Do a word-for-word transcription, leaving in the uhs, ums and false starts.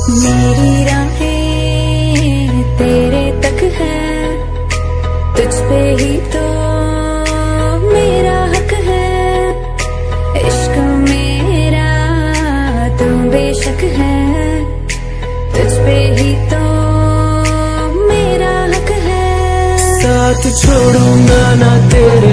मेरी राहें तेरे तक है, तुझ पे ही तो मेरा हक है। इश्क मेरा तू बेशक है, तुझ पे ही तो मेरा हक है। साथ छोड़ूंगा ना तेरे